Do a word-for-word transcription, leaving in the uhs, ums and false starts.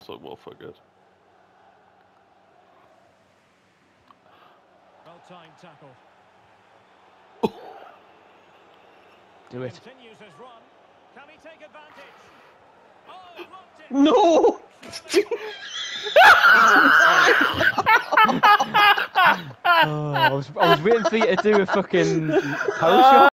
so well forget. Well-timed tackle. Do it. Continues his run. Can he take advantage? Oh, blocked it. No! Oh, I was I was waiting for you to do a fucking power shot.